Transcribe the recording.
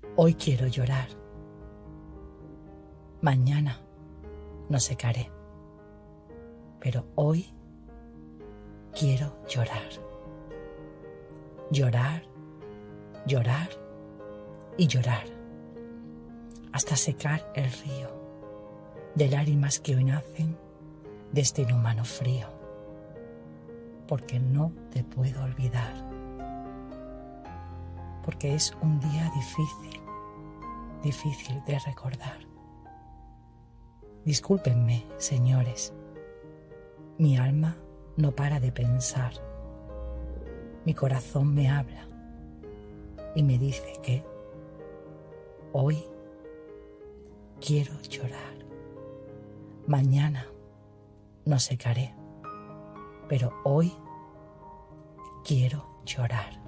Hoy quiero llorar. Mañana no secaré. Pero hoy quiero llorar. Llorar, llorar y llorar. Hasta secar el río de lágrimas que hoy nacen de este inhumano frío. Porque no te puedo olvidar. Porque es un día difícil de recordar. Discúlpenme, señores, mi alma no para de pensar. Mi corazón me habla y me dice que hoy quiero llorar. Mañana no secaré, pero hoy quiero llorar.